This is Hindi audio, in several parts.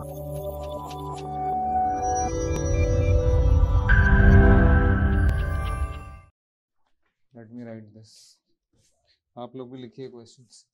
लेट मी राइट दिस, आप लोग भी लिखिए क्वेश्चंस।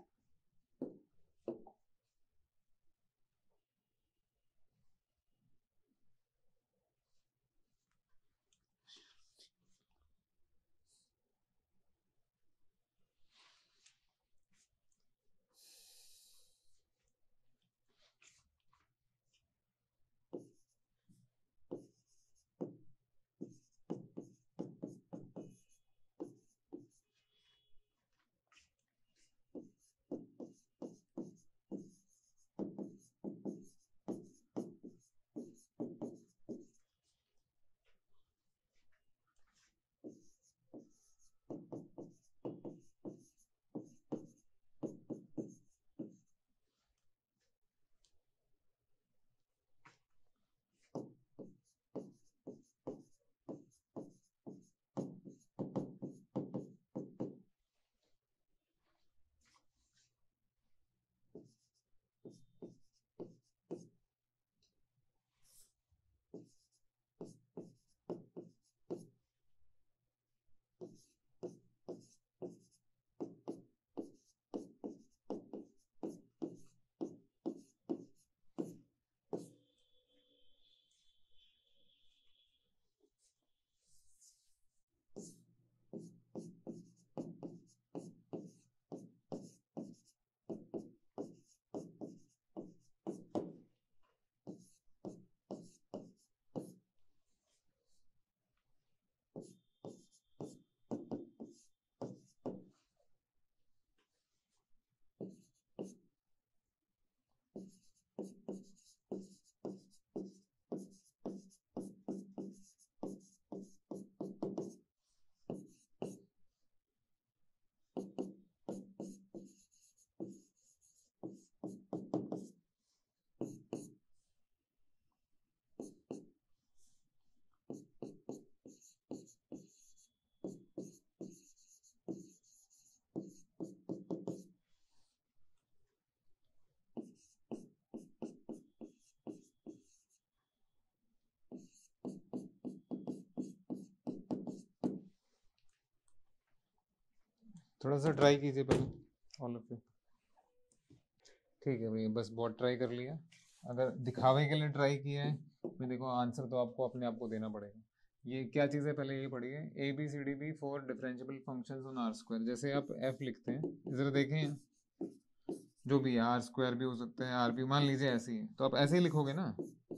थोड़ा सा ट्राई कीजिए पहले ऑल ऑफ यू। ठीक है भैया, बस बहुत ट्राई कर लिया। अगर दिखावे के लिए ट्राई किया है तो देखो आंसर तो आपको अपने आप को देना पड़ेगा। ये क्या चीज़ है पहले ये पढ़िए, A B C D B for differentiable functions on R square. जैसे आप एफ लिखते हैं, इधर देखें, जो भी आर स्क्वायर भी हो सकता है, आर भी मान लीजिए ऐसे ही है, तो आप ऐसे ही लिखोगे ना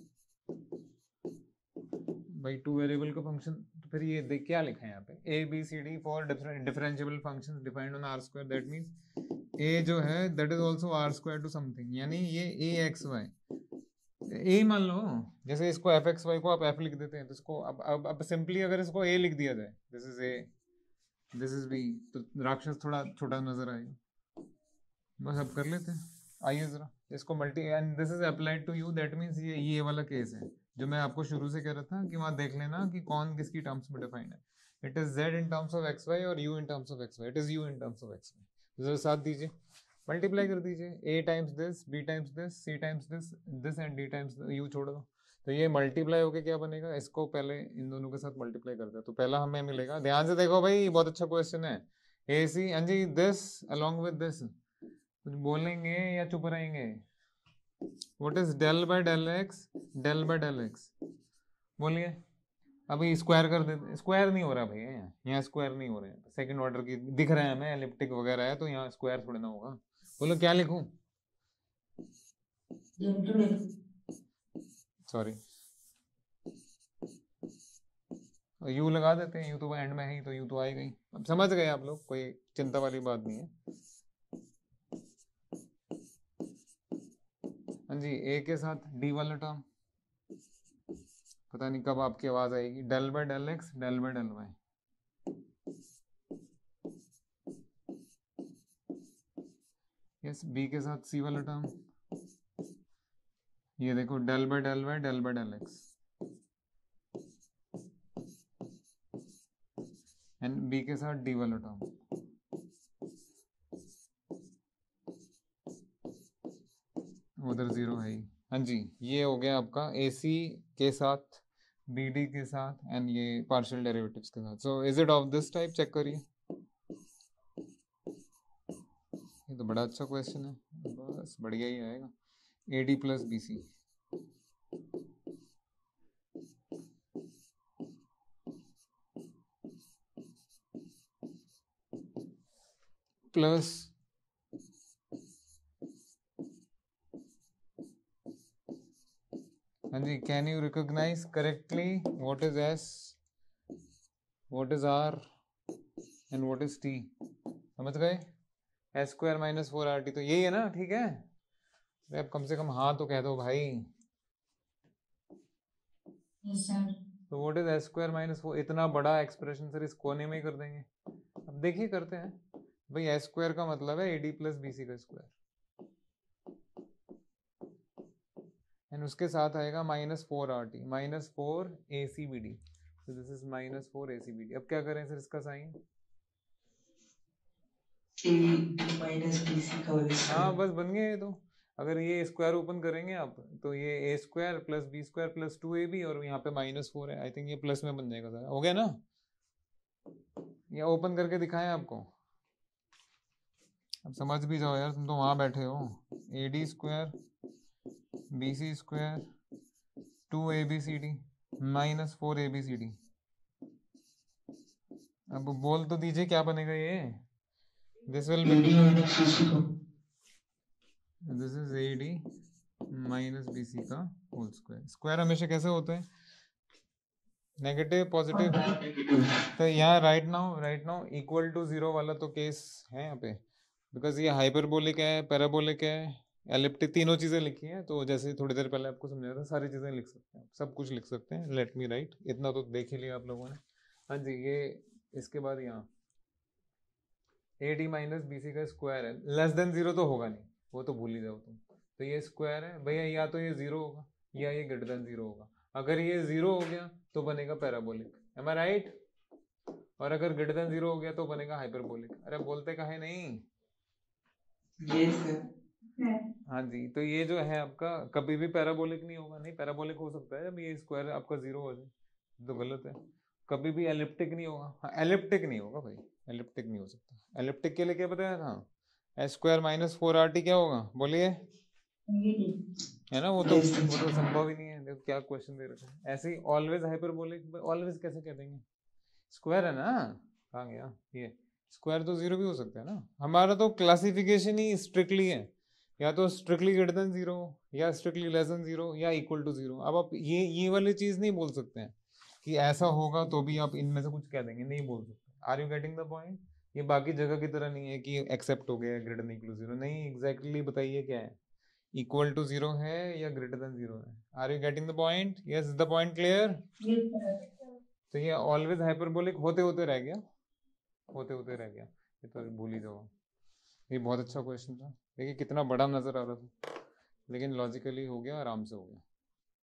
भाई, टू वेरिएबल का फंक्शन। तो फिर ये देख क्या लिखा है यहाँ पे, A B C D for differentiable functions defined on R square. That means A जो है that is also R square to something, यानी ये ए एक्स वाई ए मान लो। जैसे इसको एफ एक्स वाई को आप एफ लिख देते हैं, तो इसको अब सिंपली अगर इसको ए लिख दिया जाए, this is A this is B, तो राक्षस थोड़ा छोटा नजर आएगा। बस अब कर लेते हैं, आइए जरा इसको multi, and this is applied to U. That means ये वाला केस है जो मैं आपको शुरू से कह रहा था कि वहां देख लेना कि कौन किसकी टर्म्स में डिफाइंड है। It is Z in terms of X Y और U in terms of X Y. It is U in terms of X Y. जरा साथ दीजिए, मल्टीप्लाई कर दीजिए, A times this, B times this, C times this, this and D times U छोड़ दो। तो ये मल्टीप्लाई होके क्या बनेगा, इसको पहले इन दोनों के साथ मल्टीप्लाई करते हैं, तो पहला हमें मिलेगा, ध्यान से देखो भाई, बहुत अच्छा क्वेश्चन है। A C N G this along with this, कुछ बोलेंगे या चुप रहेंगे? What is del by del x, del by del x, बोलिए। अभी स्क्वायर कर देते, स्क्वायर नहीं हो रहा भैया, यहाँ स्क्वायर नहीं हो रहे हैं, सेकंड ऑर्डर की दिख रहा है हमें, एलिप्टिक वगैरह है, तो यहाँ स्क्वायर थोड़ा ना होगा। बोलो क्या लिखूं, सॉरी यू लगा देते हैं, यू तो एंड में है ही, तो यू तो आएगा ही। अब समझ गए आप लोग, कोई चिंता वाली बात नहीं है। हाँ जी, ए के साथ डी वाला टर्म, पता नहीं कब आपकी आवाज आएगी, del by del x, del by del y. Yes, B के साथ सी वाला टर्म, ये देखो del by del y, del by del x, and B के साथ डी वाला टर्म, उधर जीरो है ही, हाँ जी, ये हो गया आपका AC के साथ, BD के साथ एंड ये पार्शियल डेरिवेटिव्स के साथ. So is it of this type? Check करिए. ये तो बड़ा अच्छा क्वेश्चन है, बस बढ़िया ही आएगा. AD प्लस BC प्लस हाँ जी, can you recognize correctly what is S, what is R and what is T? समझ गए? S स्क्वायर माइनस 4RT तो यही है ना? ठीक है, अब कम से कम हाँ तो कह दो भाई. Yes sir. तो what is S square minus 4? इतना बड़ा एक्सप्रेशन सर इस कोने में ही कर देंगे. अब देखिए करते हैं भाई. S स्क्वायर का मतलब है AD प्लस BC का स्क्वायर, एंड उसके साथ आएगा -4RT -4 ACBD. so this is -4 ACBD. अब क्या करें सर इसका साइन? AD माइनस BC का होल हाँ स्क्वायर. बस बन गया ये तो. अगर ये स्क्वायर ओपन करेंगे आप तो ये A square plus B square plus 2AB और यहाँ पे -4 है. आई थिंक ये प्लस में बन जाएगा सर. हो गया ना? या ओपन करके दिखाएं आपको? अब समझ भी जाओ यार, तुम तो वहां बैठे हो. AD square BC square 2ABCD -4 ABCD. अब बोल तो दीजिए क्या बनेगा ये? This will AD minus BC का. This is AD minus BC का होल स्क्वायर. स्क्वायर हमेशा कैसे होते हैं? Negative positive. तो यहाँ राइट नाउ इक्वल टू 0 वाला तो केस है यहाँ पे, बिकॉज ये हाइपरबोलिक है, पैराबोलिक है, एलिप्टिक, तीनों चीजें लिखी हैं. तो जैसे थोड़ी देर पहले आपको समझाया था, सारी चीजें लिख सकते हैं, सब कुछ लिख सकते हैं. Let me write. इतना तो देख ही लिया आप लोगों ने. हाँ जी, ये इसके बाद यहाँ AD माइनस BC का स्क्वायर है. लेस देन 0 तो होगा नहीं, वो तो भूल ही जाओ तुम. तो ये स्क्वायर है भैया, या तो ये 0 होगा या ये ग्रेटर देन 0 होगा. अगर ये 0 हो गया तो बनेगा पैराबोलिक. एम आई राइट? और अगर ग्रेटर देन 0 हो गया तो बनेगा हाइपरबोलिक. अरे बोलते काहे नहीं? Yes sir. हाँ जी, तो ये जो है आपका कभी भी पैराबोलिक नहीं होगा. नहीं, पैराबोलिक हो सकता है जब ये स्क्वायर आपका 0 हो जाए, तो गलत है. कभी भी एलिप्टिक नहीं होगा. हाँ, एलिप्टिक नहीं होगा भाई, एलिप्टिक नहीं हो सकता. एलिप्टिक के लिए क्या बताया था? S स्क्वायर माइनस 4RT क्या होगा? बोलिए. है ना? वो तो संभव ही नहीं है. देखो क्या क्वेश्चन दे रखे हैं. ऐसे ही ऑलवेज हाइपरबोलिक, ऑलवेज कैसे कह देंगे? स्क्वायर है ना. कहाँ गया ये? स्क्वायर तो 0 भी हो सकता है ना. हमारा तो क्लासिफिकेशन ही स्ट्रिक्टली है, या तो स्ट्रिक्टली ग्रेटर देन 0 या स्ट्रिक्टली लेस देन 0 या इक्वल टू 0. अब आप ये वाली चीज नहीं बोल सकते हैं कि ऐसा होगा तो भी आप इनमें से कुछ कह देंगे. नहीं बोल सकते. Are you getting the point? ये बाकी जगह की तरह नहीं है कि एक्सेप्ट हो गया ग्रेटर देन इक्वल टू 0. नहीं, एग्जैक्टली बताइए क्या है? इक्वल टू 0 है या ग्रेटर देन 0 है? Are you getting the point? Yes, the point clear? तो ये ऑलवेज हाइपरबोलिक होते होते रह गया, होते होते रह गया. ये तो भूल ही जाओ. ये बहुत अच्छा क्वेश्चन था. देखिए कितना बड़ा नजर आ रहा था, लेकिन लॉजिकली हो गया, आराम से हो गया.